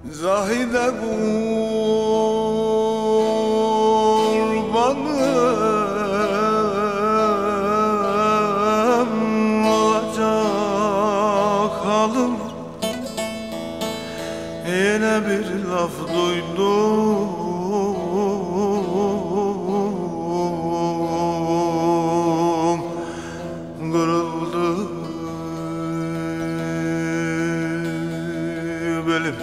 Zahide kurbanım olacak halim. Yine bir laf duydum, kırıldı belim.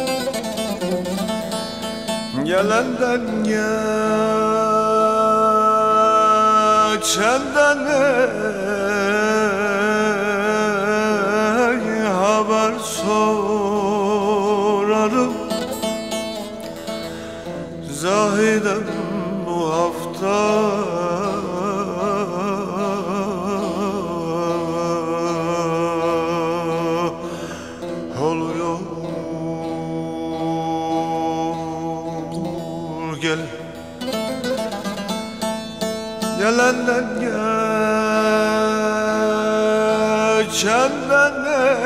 Gelenden geçenden haber sorarım. Zahidem bu hafta oluyor. Gel, gelenden geçenden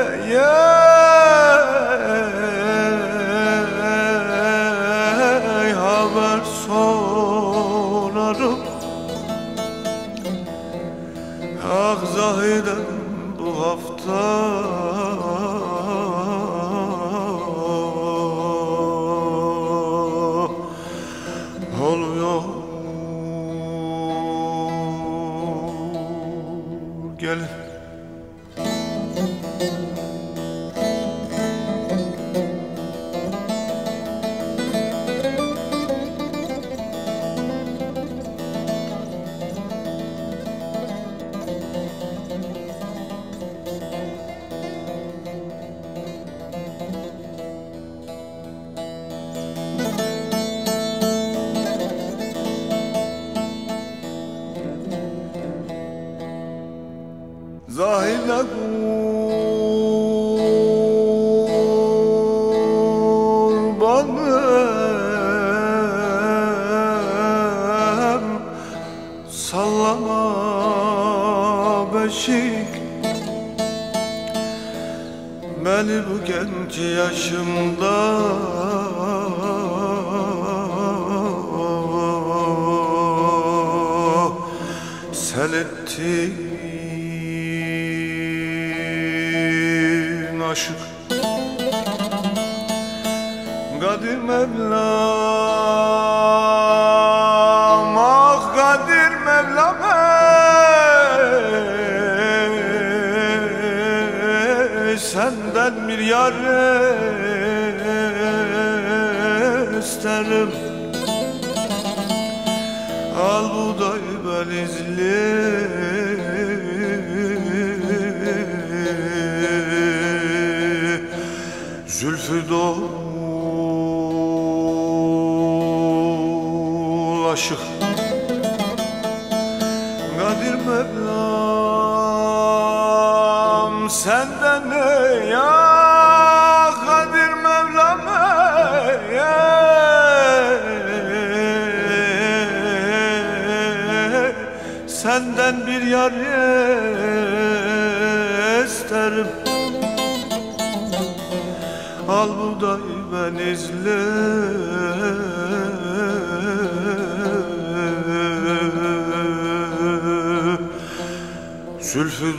haber sorarım. Ah Zahidem bu hafta oluyor. Gel. Zahide kurbanım sallama beşik. Beni bu genç yaşımda sen ettin aşık. Kadir Mevlam, ah Kadir Mevlam, senden bir yar isterim. Al buğday benizli zülfü dolaşık. Kadir Mevlam senden ya Kadir Mevlam ya senden bir yar isterim. Al buğday benizli zülfü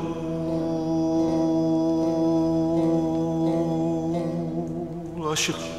dolaşık.